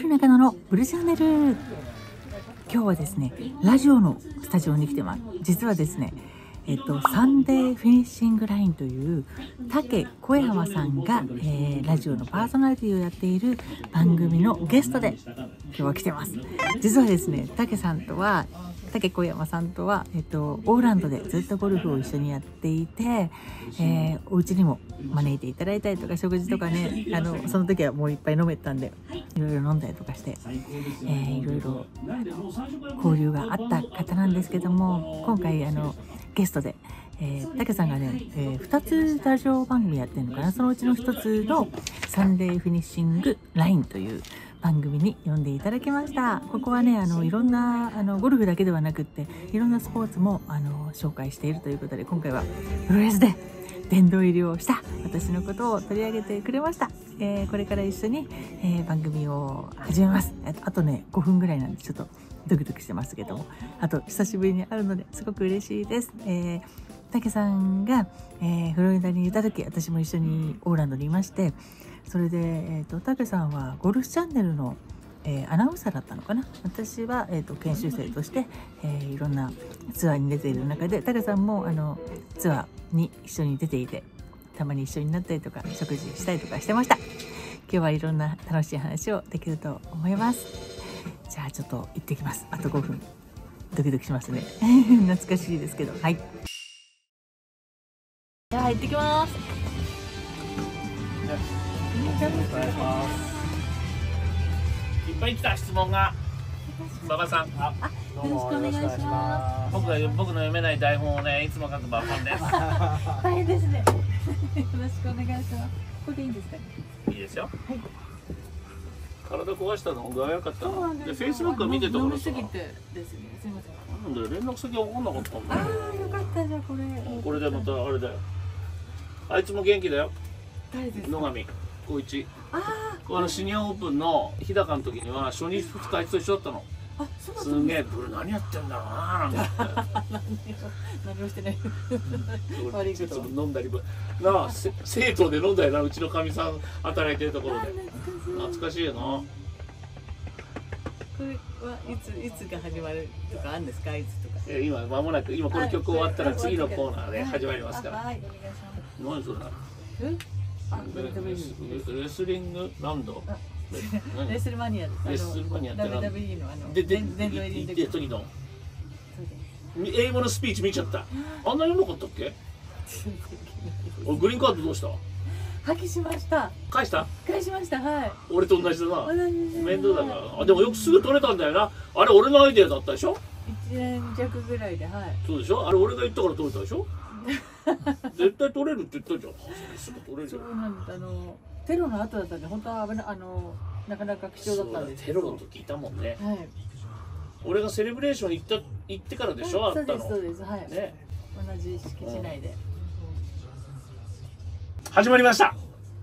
中野のブルチャンネル。今日はですね、ラジオのスタジオに来てます。実はですね、サンデーフィニッシングラインという武小山さんが、ラジオのパーソナリティをやっている番組のゲストで今日は来てます。実はですね、武小山さんとは、オーランドでずっとゴルフを一緒にやっていて、お家にも招いていただいたりとか、食事とかね、その時はもういっぱい飲めたんでいろいろ飲んだりとかして、いろいろ交流があった方なんですけども、今回ゲストで、武さんがね、2つラジオ番組やってるのかな。そのうちの1つのサンデーフィニッシングラインという番組に呼んでいただきました。ここはね、いろんなゴルフだけではなくっていろんなスポーツも紹介しているということで、今回はプロレスで殿堂入りをした私のことを取り上げてくれました。これから一緒に、番組を始めます。あとね5分ぐらいなんでちょっとドキドキしてますけども、あと久しぶりに会うのですごく嬉しいです。武さんが、フロリダにいた時、私も一緒にオーランドにいまして、それで、武さんはゴルフチャンネルの、アナウンサーだったのかな。私は、研修生として、いろんなツアーに出ている中で、武さんもツアーに一緒に出ていて、たまに一緒になったりとか食事したりとかしてました。今日はいろんな楽しい話をできると思います。じゃあちょっと行ってきます。あと5分ドキドキしますね懐かしいですけど、はい、じゃあ行ってきます。 お願いします。いっぱい来た質問が。馬場さん、 よろしくお願いしま僕の読めない台本をね、いつも書く馬場さんです。 大変ですねよろしくお願いします。これでいいんですかね。 いいですよ。 はい。 体壊したの具合悪かったの。で、 そうなんです。 フェイスブック見てたからさ。 飲みすぎてですね。すみません。 なんだよ、連絡先分かんなかったんだよ。 ああ、よかった。じゃあこれでまたあれだよ。あいつも元気だよ。 誰ですか。 野上光一。 あシニアオープンの日高の時には初日2日あいつと一緒だったの。 あ、そうだったすんげえ、これ何やってんだろうなーなんて。 何もしてない悪いこと飲んだりなあ、生徒で飲んだよな、うちのかみさん働いてるところで。懐かしいよな。 これはいつが始まるとかあるんですか。いつとか。 今間もなく、今この曲終わったら次のコーナーで始まりますから。 はい、お願いします。 何それ。 レレスリングランド。 レッスルマニアです。 レッスルマニアって WWE ので殿堂入りの時の英語のスピーチ見ちゃった。あんな読んなかったっけ。俺グリーンカードどうした。 破棄しました。 返した。 返しました。はい。 俺と同じだな。 同じです。 面倒だから。あ、でもよくすぐ取れたんだよな。あれ俺のアイデアだったでしょ。 1年弱ぐらいで、はい。 そうでしょ。あれ俺が言ったから取れたでしょ絶対取れるって言ったじゃん。すぐ取れる。 そうなんです。テロの後だったんで、本当は危ない、なかなか貴重だったんですけど。 テロの時いたもんね。 はい。 俺がセレブレーション行ってからでしょ。あったの。 そうです。はい。 ね。 同じ敷地内で。 始まりました。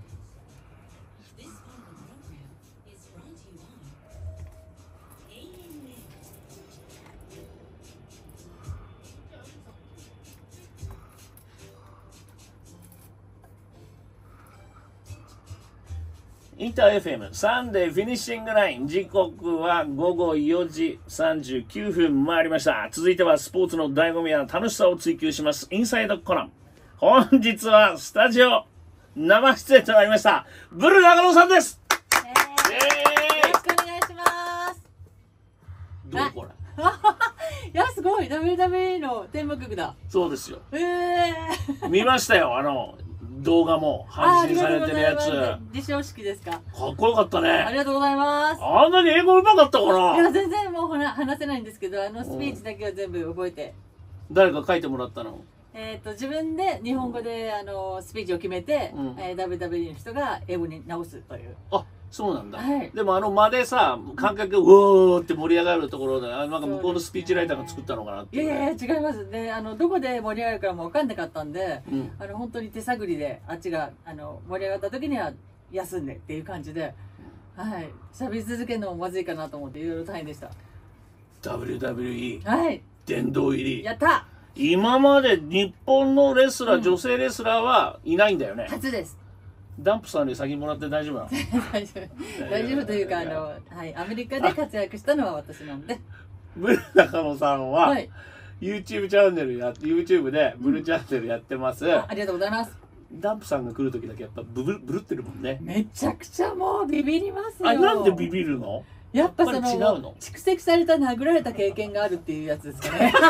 インター FM サンデーフィニッシングライン、時刻は午後4時39分回りました。続いてはスポーツの醍醐味や楽しさを追求しますインサイドコナン。本日はスタジオ生出演となりましたブル中野さんです。 よろしくお願いします。 どうこれ。 いや、すごい WWE のテーマ曲だ。 そうですよ。見ましたよ。動画も配信されてるやつ。 授賞式ですか。 かっこよかったね。 ありがとうございます。 あんなに英語うまかったかな。 いや、全然もう話せないんですけど、スピーチだけは全部覚えて。 誰か書いてもらったの。 自分で日本語でスピーチを決めて、WWE の人が英語に直すという。 あ、そうなんだ。 はい、 でも間でさ、観客がうおーって盛り上がるところで、なんか向こうのスピーチライターが作ったのかなって。 いや違いますね。どこで盛り上がるかも分かんなかったんで、本当に手探りであっちが盛り上がった時には休んでっていう感じで、はい、喋り続けるのもまずいかなと思っていろいろ大変でした。 WWE、 はい、 殿堂入り。 やった。 今まで日本のレスラー、女性レスラーはいないんだよね。 初です。 ダンプさんに先もらって大丈夫なの？ 大丈夫大丈夫というかはい、アメリカで活躍したのは私なんで。 ブル中野さんは、 はい、 YouTube チャンネルYouTube でブルチャンネルやってます、 ありがとうございます。 ダンプさんが来る時だけやっぱブルってるもんね。 めちゃくちゃもうビビりますよ。 なんでビビるの？ やっぱその違うの？ 蓄積された殴られた経験があるっていうやつですかね。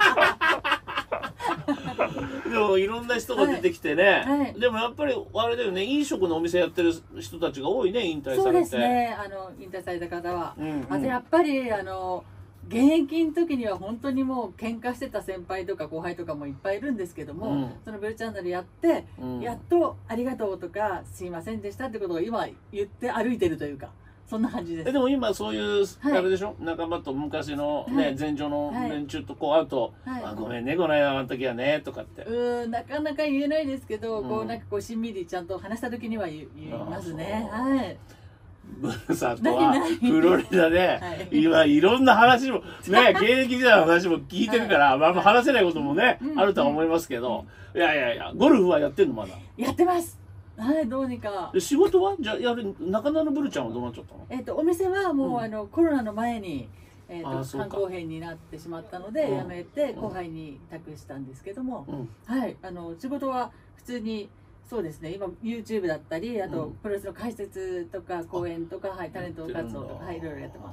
でもいろんな人が出てきてね、 はいはい、 でもやっぱりあれだよね、飲食のお店やってる人たちが多いね、引退されて。 そうですね、引退された方は、 うんうん、 あとやっぱり現役の時には本当にもう喧嘩してた先輩とか後輩とかもいっぱいいるんですけども、そのブルチャンネルやって、やっとありがとうとかすいませんでしたってことを今言って歩いてるというか、そんな感じです。 でも今そういう、あれでしょ、仲間と昔のね、前女の連中とこう会うと、あ、ごめんね、この間あの時はねとかって。 なかなか言えないですけど、こうなんかこうしんみりちゃんと話した時には言いますね。はい。 ブルさんとはフロリダで今いろんな話もね、現役時代の話も聞いてるから、まあ話せないこともねあるとは思いますけど、いやゴルフはやってんの？まだやってます。はい、どうにか。 仕事はじゃあ中野のブルちゃんはどうなっちゃったの？ お店はもうコロナの前に肝硬変になってしまったので辞めて後輩に託したんですけども、はい、仕事は普通に。そうですね、今 YouTube だったり、あとプロレスの解説とか講演とか、はい、タレント活動とか、はい、いろいろやってます。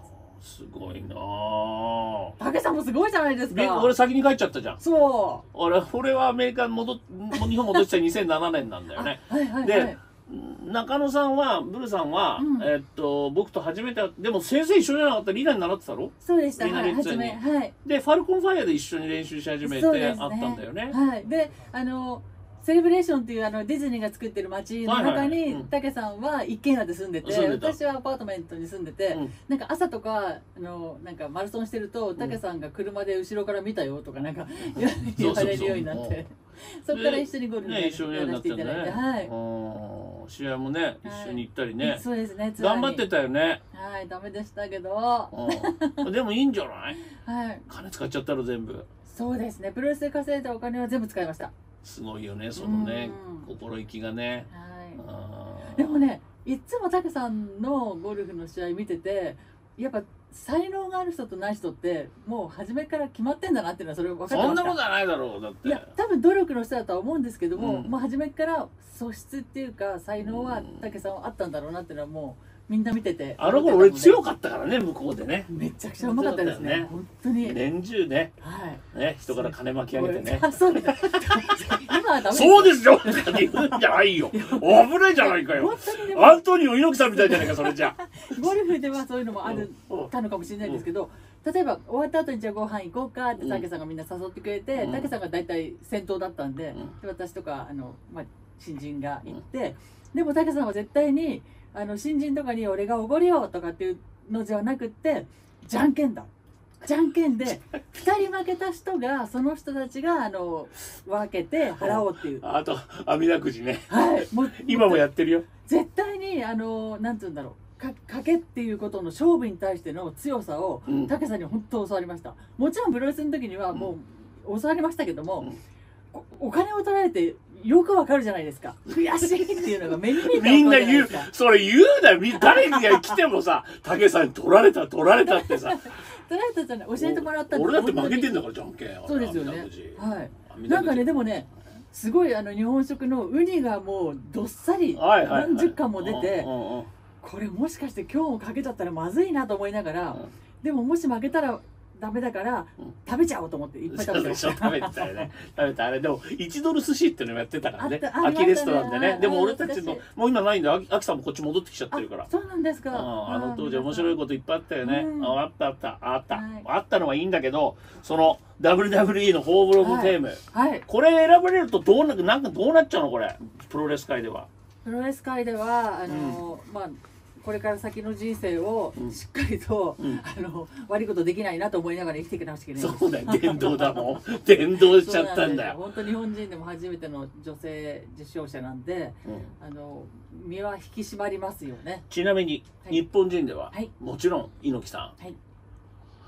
すごいなあ。 武さんもすごいじゃないですか。 俺先に帰っちゃったじゃん。 そう。 俺はアメリカ日本戻って2007年なんだよね。で、中野さんはブルさんは、僕と初めてでも先生一緒じゃなかった？リーダーに習ってたろ？ そうでした。 リーダー初め、 はい。 でファルコンファイアで一緒に練習し始めて会ったんだよね。 はい。でセレブレーションっていうディズニーが作ってる街の中に武さんは一軒家で住んでて、私はアパートメントに住んでて、なんか朝とかなんかマラソンしてると武さんが車で後ろから見たよとかなんか言われるようになって、そこから一緒にゴルフやらせていただいて、はい、 試合もね一緒に行ったりね。 そうですね。 頑張ってたよね。 はい、ダメでしたけど。 でもいいんじゃない？ はい。 金使っちゃったら全部。 そうですね。プロレスで稼いだお金は全部使いました。 すごいよね、そのね、心意気がね。 はい。でもね、いつも武さんのゴルフの試合見てて、やっぱ才能がある人とない人ってもう初めから決まってんだなっていうのはそれ分かってました。 そんなことはないだろう。だって。 いや、多分努力の人だとは思うんですけども、もう初めから素質っていうか才能は武さんはあったんだろうなっていうのはもう。みんな見てて、 あの頃俺強かったからね、向こうでね。 めちゃくちゃうまかったですね。本当に。 年中ね。 はい。 ね、人から金巻き上げてね。 そうです。今はダメ。 そうですよ。言うんじゃないよ。危ないじゃないかよ。アントニオ猪木さんみたいじゃないか、それじゃ。 ゴルフではそういうのもあるたのかもしれないですけど、例えば終わった後にじゃあご飯行こうかって武さんがみんな誘ってくれて、武さんが大体先頭だったんで、私とか新人が行って、でも武さんは絶対に。新人とかに俺がおごるよとかっていうのじゃなくってじゃんけんだ、じゃんけんで2人負けた人がその人たちが分けて払おうっていう。 あと阿弥陀くじね。 はい、 今もやってるよ。 絶対になんて言うんだろう、賭けっていうことの勝負に対しての強さを武さんに本当教わりました。もちろんプロレスの時にはもう教わりましたけども、お金を取られてよくわかるじゃないですか。悔しいっていうのが目に見えてみんな言う、それ言うなよ。誰が来てもさ、武さんに取られたってさ。 取られたじゃない、教えてもらったんです。 俺だって負けてんだからじゃんけん。 そうですよね。はい。なんかね、でもね、すごい日本食のウニがもうどっさり何十貫も出て、これもしかして今日もかけちゃったらまずいなと思いながら、でももし負けたらダメだから食べちゃおうと思っていっぱい食べてました。 食べたよね。食べたあれでも1ドル寿司っていうのもやってたからね。秋レストランでね。でも俺たちのもう今ないんで、秋さんもこっち戻ってきちゃってるから。 そうなんですか。 あの当時面白いこといっぱいあったよね。あったのはいいんだけど、その WWE のホームログフェーム、これ選ばれるとどうなっちゃうのこれ、プロレス界では。 プロレス界ではまあこれから先の人生をしっかりと、悪いことできないなと思いながら生きていかなきゃいけない。 そうだよ、電動だもん。電動しちゃったんだよ。 本当日本人でも初めての女性受賞者なんで、身は引き締まりますよね。 ちなみに日本人ではもちろん猪木さん、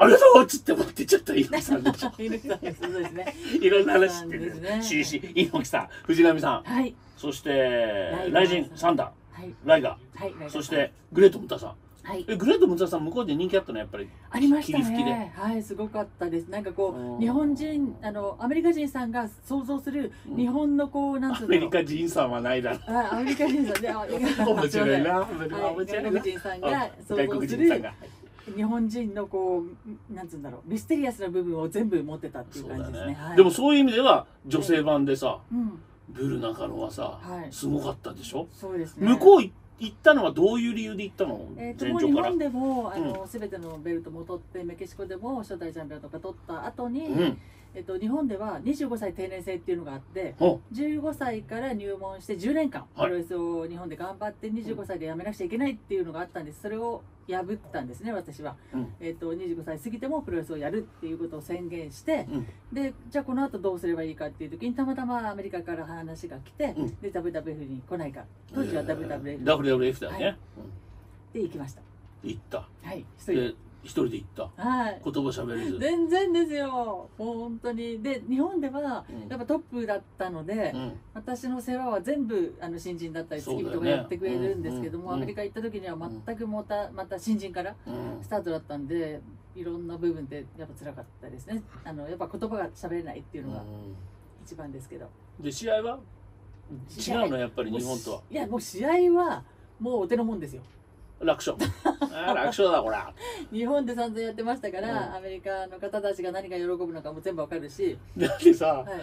ありがとうっつって持ってっちゃった猪木さんでしょ。 猪木さんです。そうですね。 いろんな話してるそうですね。 CC 猪木さん、藤波さん、 はい。 そしてライジンサンダはい。 ー、ライガはい。 ー、そしてグレートムタさん。 はい。 グレートムタさん向こうで人気あったのやっぱり。 ありました霧吹きで。 ね。はい、すごかったです。なんかこうんう日本人アメリカ人さんが想像する日本のこうなんつうの。 アメリカ人さんはないだろう。 アメリカ人さんで、 面白いな。 はい、外国人さんが想外像する国人さんが。 日本人のこうなんつうんだろうミステリアスな部分を全部持ってたっていうそうだ感じですね。 ねはい。 でもそういう意味では女性版でさ、 うん、 ブル中野はさ、 はいすごかったでしょ。 そうですね。 向こう行ったのはどういう理由で行ったの？ も前う兆から。 日本でも全てのベルトも取ってメキシコでも初代チャンピオンとか取った後に、 うん。 日本では25歳定年制っていうのがあってお、 15歳から入門して10年間はいプロレスを日本で頑張って25歳で辞めなくちゃいけないっていうのがあったんです。それを破ったんですね、私は。 うん 25歳過ぎてもプロレスをやるっていうことを宣言して、 うんでじゃあこの後どうすればいいかっていう時にたまたまアメリカから話が来て、 うんで WWF に来ないか、当時は WWF で WWF だよね。 はい行きました。 行った。 はい、一人でで。 一人で行った。 はい。 言葉喋れず。 全然ですよ。もう本当に。で、日本ではうんやっぱトップだったので、 うん。 私の世話は全部新人だったり付き人がやってくれるんですけども、 そうだよねアメリカ行った時には全くまた新人からうんスタートだったんで、いろんな部分でやっぱ辛かったですね。やっぱ言葉が喋れないっていうのが一番ですけど。 で試合は違うのやっぱり日本とは。 いや、もう試合はもうお手のもんですよ。 楽勝。あー楽勝だこら。 日本で散々やってましたから、 うんアメリカの方たちが何が喜ぶのかも全部わかるし、 だってさ、 はい。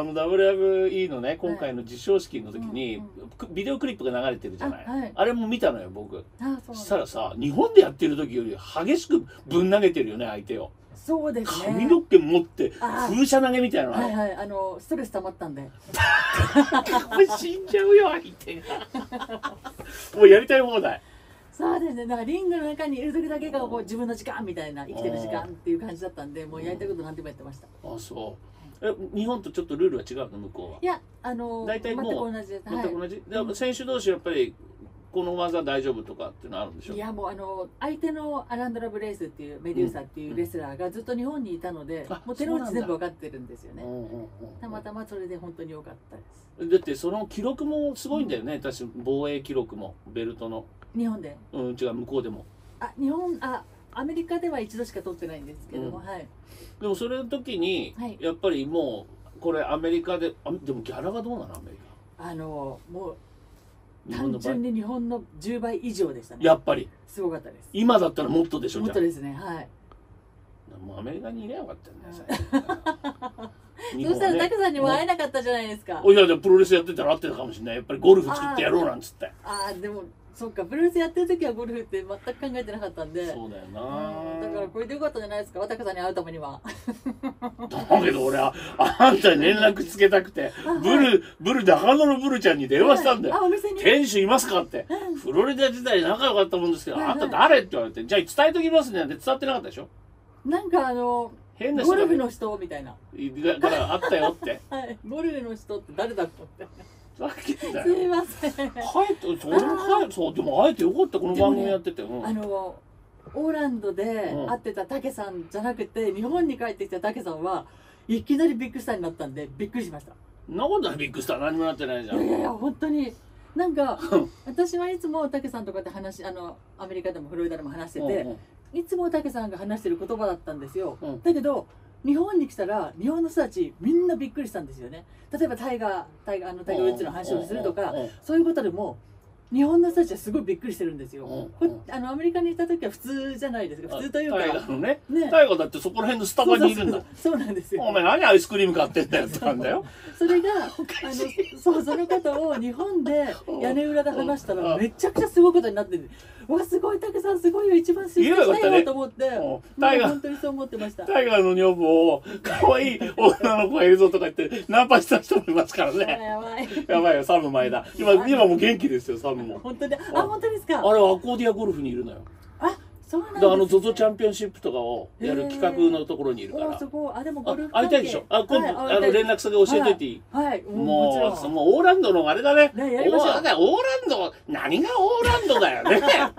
WWE のね今回の授賞式の時に、 うんビデオクリップが流れてるじゃない。 あはいあれも見たのよ僕。 あ、そうなんだしたらさ日本でやってる時より激しくぶん投げてるよね相手を。 そうですね。 髪の毛持ってあー風車投げみたいなの。 はいはい、ストレス溜まったんで。 これ死んじゃうよ相手が。もうやりたい放題。 そうですね。だからリングの中にいる時だけがこう自分の時間みたいな生きてる時間っていう感じだったんで、もうやりたいこと何でもやってました。 あそう。日本とちょっとルールは違うの向こうは。 いや、 大体もう全く同じです。 全く同じ。でも選手同士やっぱりこの技大丈夫とかっていうのあるんでしょ。 いや、もう相手のアランドラ・ブレイスっていうメデューサっていうレスラーがずっと日本にいたので、 あもう手の内全部分かってるんですよね。 うんうんうんたまたまそれで本当に良かったです。 だってその記録もすごいんだよね、確か防衛記録もベルトの、 日本で。 違う向こうでも。 アメリカでは一度しか取ってないんですけども、 うんはい。 でもそれの時に、 はいやっぱりもうこれアメリカででもギャラがどうなのアメリもうカ。日本の場合単純に日本の10倍以上でしたね。 やっぱりすごかったです。 今だったらもっとでしょじゃもっとですね。はい。 あもうアメリカにいればよかったよね最初そしたらタクさんにも会えいなかったじゃないですか。 いやでもプロレスやってたら会ってたかもしれない。やっぱりゴルフ作ってやろうなんつって。 ああ、でもそっか、プロレスやってる時はゴルフって全く考えてなかったんで。 そうだようんだな。 からこれでよかったんじゃないですか、タクさんに会うためには。 だけど俺はあんたに連絡つけたくてブル中野のブルちゃんに電話したんだよ。 あ、お店に。 店主いますかって。フロリダ時代仲良かったもんですけど、 はいはいあんた誰って言われて、じゃあ伝えときますねって伝わってなかったでしょ。 なんか変な人がゴルフの人みたいな。 からあったよって。 はい、ゴルフの人って誰だろうって。 さっき言ったすいよ。 ません。 帰って、それも帰って、そう、でも会えてよかった、この番組やってて。うんオーランドで会ってたタケさんじゃなくて、日本に帰ってきたタケさんはいきなりビッグスターになったんでびっくりしました。 そんなことないビッグスター何もなってないじゃん。 いやいやいや、本当になんか私はいつもタケさんとかって話アメリカでもフロリダでも話してて、 うんうんいつもタケさんが話してる言葉だったんですよ、 うんだけど日本に来たら日本の人たちみんなびっくりしたんですよね。例えばタイガー・ウッズの話をするとか、そういうことでも日本の人たちはすごいびっくりしてるんですよ。アメリカにいた時は普通じゃないですか。普通というかタイガーのね。 ねタイガーだってそこら辺のスタバにいるんだ。 そうなんですよ。 お前何アイスクリーム買ってんだよって感じだよ。 それがそのことを日本で屋根裏で話したらめちゃくちゃすごいことになってる。わ、すごい、タケさんすごいよ、一番出世したよと思ってタイガー本当にそう思ってました。 タイガーの女房を可愛い女の子がいるぞとか言ってナンパした人もいますからね。 やばいやばいよ、サム前だ。今もう元気ですよ、サムも。 本当に、本当ですか。 あれはアコーディアゴルフにいるのよ。 あ、そうなんでですね。 ZOZO チャンピオンシップとかをやる企画のところにいるから。 すごい。でもゴルフ会いたいでしょ。今度連絡先教えといていい？ はい、 もうちろん。 オーランドのあれだね。 ね、やりましょう。 オーランド、何がオーランドだよね。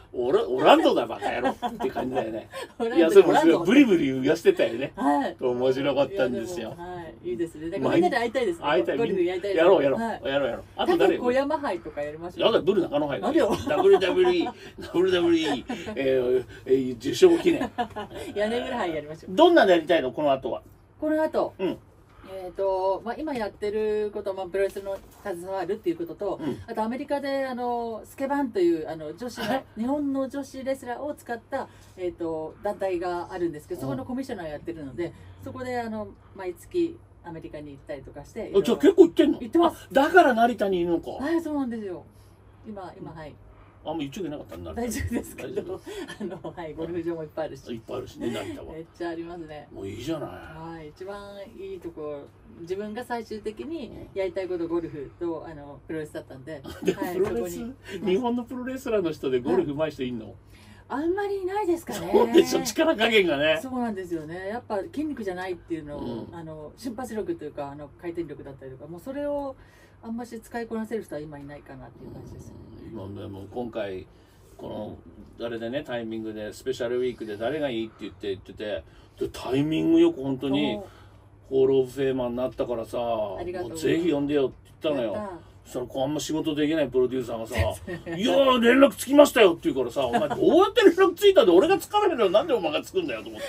オランドだバカ野郎って感じだよね。 オランドいやそれもオランドブリブリ言わせてたよね。 はい面白かったんですよ。 いいですね。だからみんなで会いたいですね。 会いたい。 ゴルフやりたいです。 やろうやろう、 はいやろうやろう。ああとと誰？ 小山杯とかやりましょう。 やだブル中野杯。 なんでよ WWE 受賞記念。 屋根ぐらいやりましょう。 どんなのやりたいのこの後は？ この後、 うん。 今やってること、プロレスの携わるっていうことと、 うんあとアメリカでスケバンという女子の日本の女子レスラーを使った、団体があるんですけど、そこのコミッショナーやってるので、そこで毎月アメリカに行ったりとかして。 じゃあ結構行ってんの？ 行ってます。 だから成田にいるのか。 はい、そうなんですよ。今はい。 あんま言っちゃいけなかったんだ。 大丈夫ですけど、ゴルフ場もいっぱいあるし。 いっぱいあるしね、成田は。 めっちゃありますね。 もういいじゃない。 はい、一番いいところ、自分が最終的にやりたいこと、ゴルフとプロレスだったんで。 ではい、 プロレス、日本のプロレスラーの人でゴルフ上手い人いんの？ あんまりいないですかね。 そうでしょ、力加減がね。 そうなんですよね。やっぱ筋肉じゃないっていうのを、 うん瞬発力というか、回転力だったりとか、もうそれをあんまし使いこなせる人は今いないかなっていう感じです。 今でも今回このあれでね、タイミングでスペシャルウィークで誰がいいって言ってて、でタイミングよく本当にホールオブフェーマーになったからさ、もうぜひ呼んでよって言ったのよ。そしたらあんま仕事できないプロデューサーがさ「いやー連絡つきましたよ」って言うからさ「お前どうやって連絡ついたんで俺が疲れるのなんでお前がつくんだよ」と思って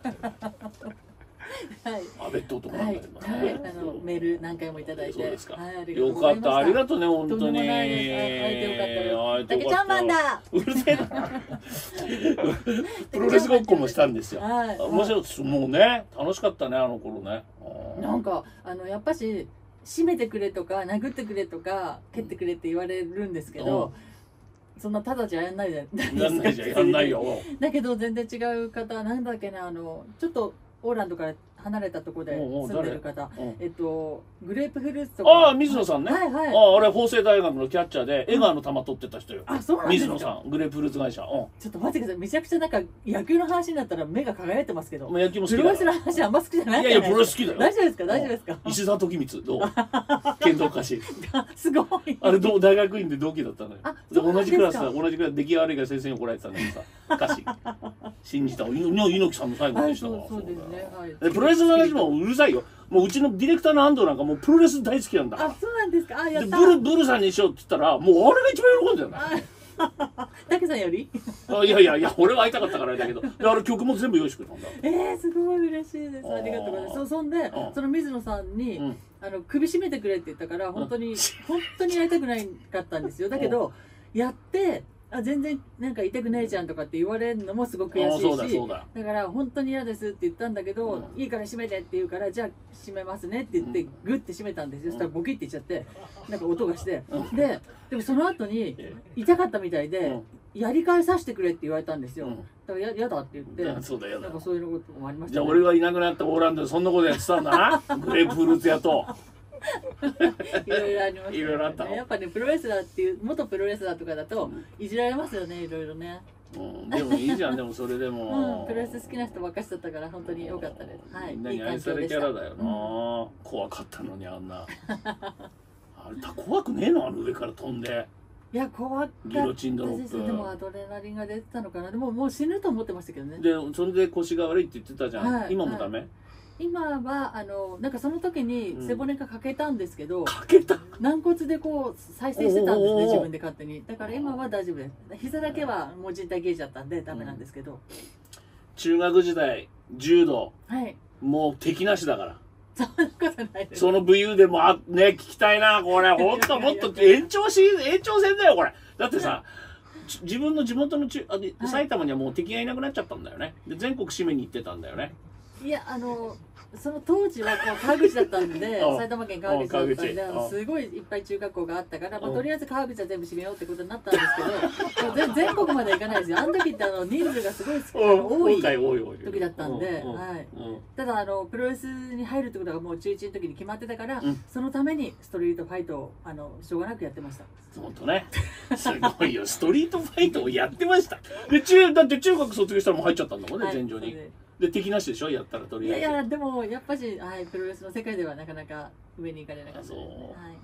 はい、 阿部って男なんだけどね、メール何回もいただいて、 そうですか、 はい、 よかった、ありがとうね本当に。 とんでもないです。会えてよかったよ。竹ちゃんマンだ。 うるせえな。プロレスごっこもしたんですよ。 はい、 面白い、もうね楽しかったねあの頃ね。 なんかやっぱし締めてくれとか殴ってくれとか蹴ってくれって言われるんですけど、そんなただじゃやんないじゃないですか。 やんないじゃん、やんないよ。 だけど全然違う方、なんだっけな、ちょっとオーランドから離れたところで住んでる方、グレープフルーツとか。 ああ、水野さんね。 はいはい。 ああ、あれ法政大学のキャッチャーで江川の球取ってた人よ。 あ、そうなんですか。 水野さん、グレープフルーツ会社。 ちょっと待ってください。めちゃくちゃなんか野球の話になったら目が輝いてますけど。 野球も好きだ。 プロレスの話あんま好きじゃない。 いやいや、プロレス好きだよ。 大丈夫ですか、大丈夫ですか。 石澤時光、どう？剣道家臣。 すごい。 あれ大学院で同期だったのよ。同じクラスだ。 出来が悪いから先生に怒られてたんだけどさ、歌詞信じた。猪木さんの最後でしたから。 そうですね。はい。 プロレスの話もうるさいよ。もううちのディレクターの安藤なんかもうプロレス大好きなんだから。 あ、そうなんですか。あ、やった。 ブルさんにしようって言ったらもうあれが一番喜んでるんだよ。 竹さんより？ いやいや俺は会いたかったからだけど、あれ曲も全部用意してくれたんだ。 すごい嬉しいです。ありがとうございます。そんでその水野さんに首絞めてくれって言ったから本当にやりたくないかったんですよ。だけどやって全然なんか痛くないじゃんとかって言われるのもすごく悔しいし、だから本当に嫌ですって言ったんだけど、いいから閉めてって言うから、じゃあ閉めますねって言ってグッて閉めたんですよ。そしたらボキっていっちゃってなんか音がして、でもその後に痛かったみたいでやり返させてくれって言われたんですよ。だから嫌だって言って、なんかそういうこともありました。 じゃあ俺がいなくなったオーランドでそんなことやってたんだな。グレープフルーツ屋と。 いろいろあります。 いろいろあったの。 やっぱね、プロレスラーっていう元プロレスラーとかだといじられますよね、いろいろね。 でもいいじゃん。でもそれでもプロレス好きな人ばっかしだったから本当に良かったです。はい。 みんなに愛されキャラだよな。怖かったのにあんな。あれ怖くねえの、あの上から飛んで。 いや、怖かったギロチンドロップ。 でもアドレナリンが出てたのかな。でももう死ぬと思ってましたけどね。 でそれで腰が悪いって言ってたじゃん。今もダメ？ 今はなんかその時に背骨が欠けたんですけど、軟骨でこう再生してたんですね、自分で勝手に。だから今は大丈夫です。膝だけはもう人体ゲージだったんでダメなんですけど。 中学時代柔道、もう敵なしだから。 そんなことないです。 その武勇でもね聞きたいなこれ。ほんともっと延長戦だよこれ。だってさ、自分の地元の埼玉にはもう敵がいなくなっちゃったんだよね。で全国締めに行ってたんだよね。 いやその当時はこう川口だったんで埼玉県川口だったんですごいいっぱい中学校があったから、とりあえず川口は全部閉めようってことになったんですけど全国まで行かないですよ。あの時って人数がすごい多い時だったんで、ただプロレスに入るってことがもう中1の時に決まってたから、そのためにストリートファイトをしょうがなくやってました。 本当ね、すごいよ。ストリートファイトをやってました。でだって中学卒業したらもう入っちゃったんだもんね、戦場に。で敵なしでしょ、やったらとりあえず。 いやでもやっぱしプロレスの世界ではなかなか上に行かれなかったですね。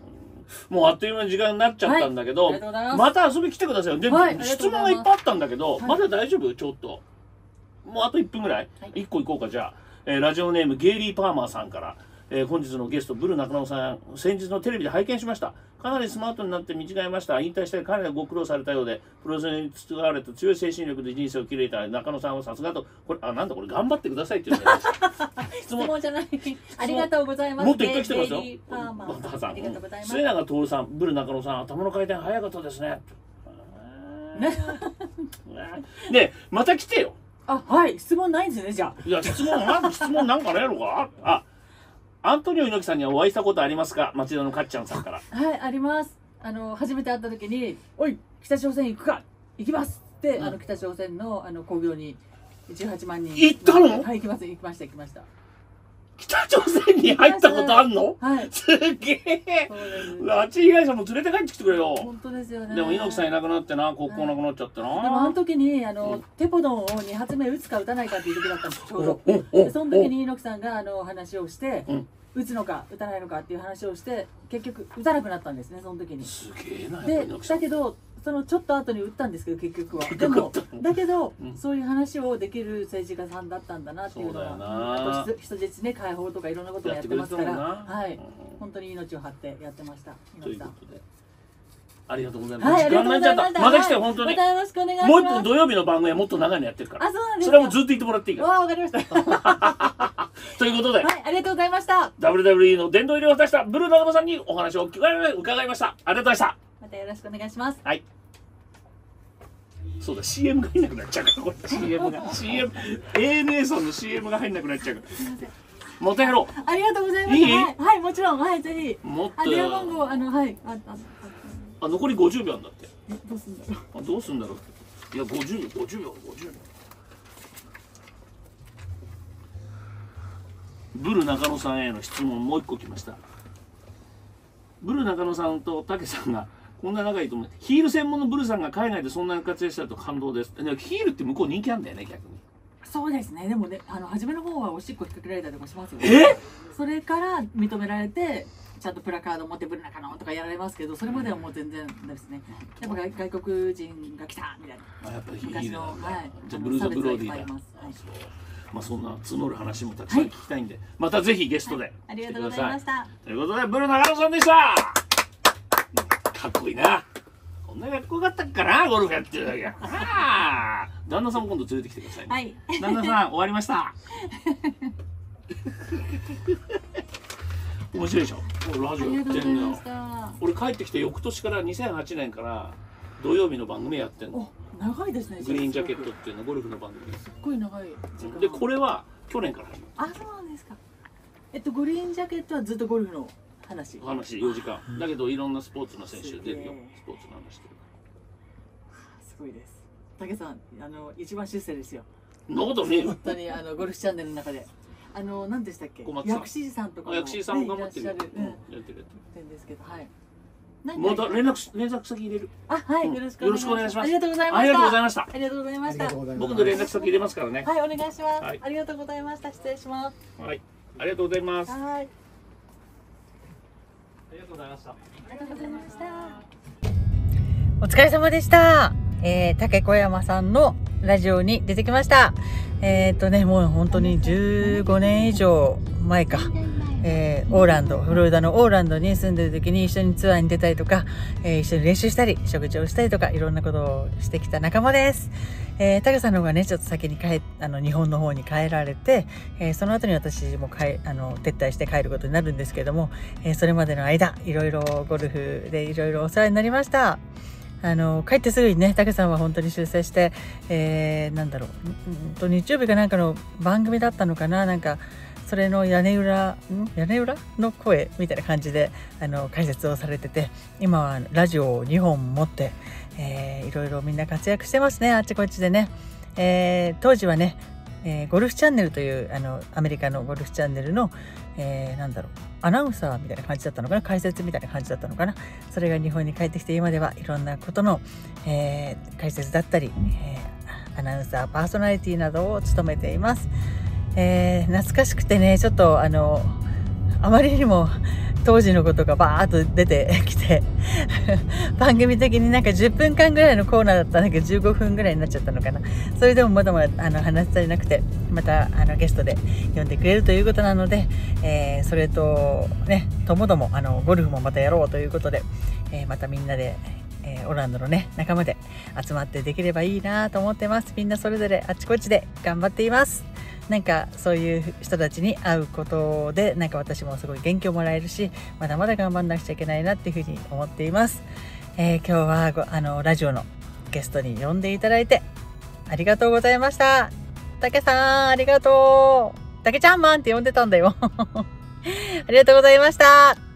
もうあっという間に時間になっちゃったんだけど、 はいありがとうございますまた遊び来てくださいよ。で、 はい質問がいっぱいあったんだけど、 はいまだ大丈夫？ちょっと。もうあと1分ぐらい、 はい、 1個いこうか。じゃあ、ラジオネームゲイリー・パーマーさんから、本日のゲストブル中野さん、先日のテレビで拝見しました。かなりスマートになって見違えました。引退してかなりご苦労されたようで、プロレスに培われた強い精神力で人生を切り開いた中野さんはさすがと。これなんだこれ、頑張ってくださいって言うんだよ質問じゃない。ありがとうございます。 もっといっぱい来てますよ。 ゲイリーパーマーさんありがとうございます。 末永徹さん、ブル中野さん、頭の回転早かったですね。で、また来てよ。 あ、はい、質問ないんですね、じゃあ。 いや、質問なんかねえのか。アントニオ猪木さんにはお会いしたことありますか？町田のかっちゃんさんから。 はい、あります。初めて会った時に、おい、北朝鮮行くか、行きますって、北朝鮮の興行に18万人。 行ったの？ はい、行きました。 北朝鮮に入ったことあんの？ はい。 すげえ。拉致被害者も連れて帰ってきてくれよ。 本当ですよね。 でも猪木さんいなくなってな、国交なくなっちゃってな。 でもあの時にテポドンを2発目撃つか撃たないかっていう時だったんですちょうど。でその時に猪木さんが話をして、撃つのか撃たないのかっていう話をして結局撃たなくなったんですね、その時に。 すげえな。 でだけどそのちょっと後に撃ったんですけど結局は。でもだけど、そういう話をできる政治家さんだったんだなっていうのは。あと人質ね解放とかいろんなことをやってますから、はい、本当に命を張ってやってました猪木さん。 ありがとうございます。 はい、 時間になっちゃった。また来て本当に。 またよろしくお願いします。 もう一本土曜日の番組はもっと長いのやってるから。 あ、そうなんですか。 それはもうずっと言ってもらっていいから。 わかりました。 ということで、 はい、ありがとうございました。 WWE の殿堂入りを果たしたブルー中野さんにお話を伺いました。ありがとうございました。 またよろしくお願いします。 はい。そうだ、CM が入んなくなっちゃうから、これ ANA さんの CM が入んなくなっちゃうから。もっとやろう。 ありがとうございます。 いい？ はい、もちろん、はい、ぜひ。 もっと電話番号、はい。 残り50秒なんだって。 どうすんだろう。 どうすんだろう。いや、50秒。ブル中野さんへの質問もう一個来ました。ブル中野さんと武さんがこんな仲いいと思う。ヒール専門のブルさんが海外でそんなに活躍したと感動です。ヒールって向こう人気あんだよね、逆に。 そうですね。でもね、初めの方はおしっこ引っ掛けられたりとかしますよ。それから認められて、ちゃんとプラカード持ってブル中野とかやられますけど、それまではもう全然ですね。やっぱ外国人が来たみたいな。 やっぱりヒールなんだ。 はい。 じゃあブルーザブローディーだ。まあそんな募る話もたくさん聞きたいんで、またぜひゲストでありがとうございました。 ということでブル中野さんでした。かっこいいな。こんなかっこよかったっかな、ゴルフやってるだけ。旦那さんも今度連れてきてくださいね。 はい。 旦那さん終わりました。面白いでしょ。ラジオやってんのよ。俺帰ってきて翌年から2008年から土曜日の番組やってんの。 長いですね。 グリーンジャケットっていうのゴルフの番組です。 すっごい長い時間。 でこれは去年から始まる。 あ、そうなんですか。グリーンジャケットはずっとゴルフの話 4時間。だけどいろんなスポーツの選手出るよ。スポーツの話してる。 すごいです。武さん、一番出世ですよ。 そんなことねえよ。 本当にゴルフチャンネルの中で。何でしたっけ？薬師寺さんとかも。 薬師寺さんも頑張ってる。やってる。 んですけど、はい。 また連絡先入れる。 あ、はい、よろしくお願いします。ありがとうございました。 ありがとうございました。 ありがとうございました。 僕の連絡先入れますからね。 はい、お願いします。ありがとうございました。失礼します。 はい、ありがとうございます。 はい。 ありがとうございました。 ありがとうございました。 お疲れ様でした。竹小山さんのラジオに出てきました。もう本当に15年以上前か。フロリダのオーランドに住んでる時に一緒にツアーに出たりとか、一緒に練習したり、食事をしたりとか、いろんなことをしてきた仲間です。タカさんの方がね、ちょっと先に日本の方に帰られて、その後に私も撤退して帰ることになるんですけども、それまでの間、いろいろゴルフでいろいろお世話になりました。帰ってすぐにね、タケさんは本当に出世して、日曜日かなんかの番組だったのかな、それの屋根裏の声みたいな感じで解説をされてて、今はラジオを2本持って、いろいろみんな活躍してますね、あっちこっちでね。当時はね、ゴルフチャンネルというアメリカのゴルフチャンネルの、アナウンサーみたいな感じだったのかな、解説みたいな感じだったのかな。それが日本に帰ってきて今ではいろんなことの、解説だったり、アナウンサーパーソナリティなどを務めています。懐かしくてね、ちょっとあまりにも当時のことがバーッと出てきて番組的になんか10分間ぐらいのコーナーだったんだけど15分ぐらいになっちゃったのかな。それでもまだまだ話し足りなくて、またゲストで呼んでくれるということなので、それとねともどもゴルフもまたやろうということで、またみんなで、オランダのね仲間で集まってできればいいなと思ってます。みんなそれぞれあちこちで頑張っています。なんかそういう人たちに会うことでなんか私もすごい元気をもらえるし、まだまだ頑張んなくちゃいけないなっていうふうに思っています。今日はラジオのゲストに呼んでいただいてありがとうございました。たけさんありがとう。たけちゃんマンって呼んでたんだよありがとうございました。